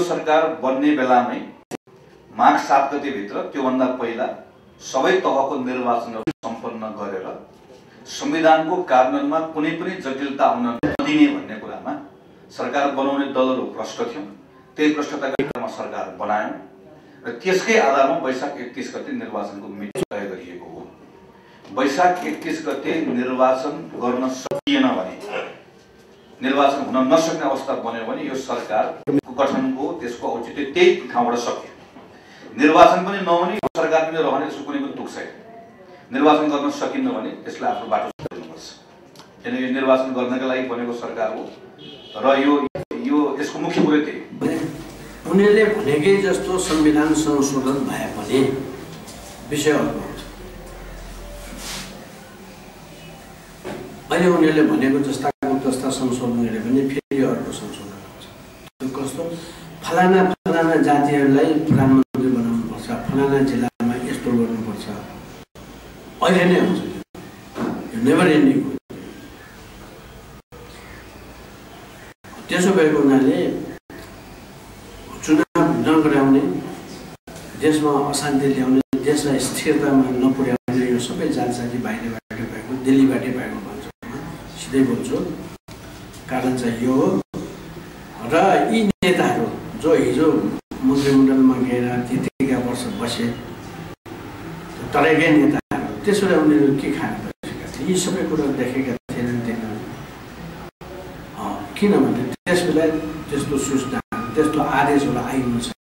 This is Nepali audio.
सरकार बन्ने बेलामै माघ 7 गतेभित्र त्योभन्दा पहिला सबै तहको निर्वाचनहरू सम्पन्न गरेर संविधानको कार्यान्वयनमा कुनै पनि जटिलता आउन नदिने भन्ने कुरामा सरकार बनाउने दलहरू भ्रष्ट थियौं। त्यही भ्रष्टताका क्रममा सरकार बनायौं र त्यसकै आधारमा वैशाख 31 गते निर्वाचनको मिति तय गरिएको हो। वैशाख 31 गते निर्वाचन गर्न सकिएन भने, निर्वाचन हुन नसक्ने अवस्था बन्यो भने यो सरकारको गठनको त्यसको औचित्य त्यही ठाउँबाट सक्यो। निर्वाचन पनि नहुने, सरकार पनि रहने, त्यसको कुनै पनि तुक छैन। निर्वाचन गर्न सकिन्न भने त्यसलाई आफ्नो बाटो छोड्नुपर्छ। किन यो निर्वाचन गर्नका लागि बनेको सरकार हो र यो यसको मुख्य कुरो त्यही उनीहरूले भनेकै जस्तो संविधान संशोधन भए पनि विषय अर्को हुन्छ। अहिले उनीहरूले भनेको जस्ता संशोधन गरे भने फेरि अर्को संशोधन हुन्छ। त्यो कस्तो फलाना जातिहरूलाई प्रधानमन्त्री बनाउनुपर्छ, फलाना जिल्लामा यस्तो गर्नुपर्छ, अहिले नै हुन्छ। यो नेभर एन्डिङ हो। त्यसो भएको हुनाले चुनाव नगराउने, देशमा अशान्ति ल्याउने, देशलाई स्थिरतामा नपुर्याउने यो सबै जाति बाहिरबाट भएको, दिल्लीबाटै भएको भन्छ, सिधै बोल्छु। कारण चाहिँ यो हो र यी नेताहरू जो हिजो मन्त्रीमण्डलमा गएर त्यतिका वर्ष बसे तराईकै नेताहरू, त्यसोले उनीहरू के खाएर बसेका थिए, यी सबै कुरा देखेका थिएनन् तिनीहरू। किनभने त्यसबेला त्यस्तो सूचना, त्यस्तो आदेशहरू आइनु छैन।